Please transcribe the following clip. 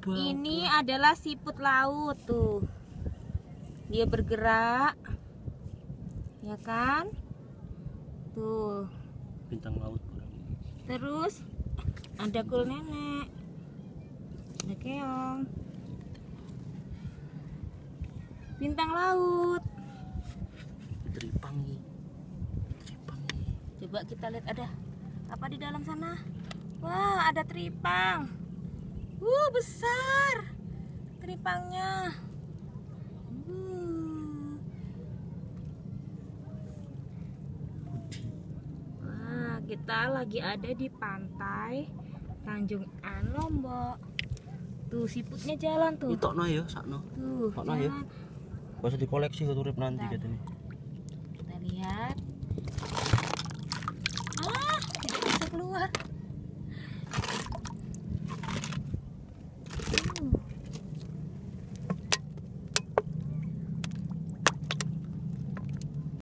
Ini adalah siput laut tuh. Dia bergerak. Ya kan? Tuh. Bintang laut. Terus ada kul nenek. Ada keong. Bintang laut. Teripang. Coba kita lihat ada apa di dalam sana. Wah, ada teripang. Besar teripangnya. Wah, kita lagi ada di pantai Tanjung An Lombok. Tuh siputnya jalan tuh. Itu no ya, sakno. Tuh, Sakno ya. Bisa dikoleksi ke turip nanti katanya. Kita lihat.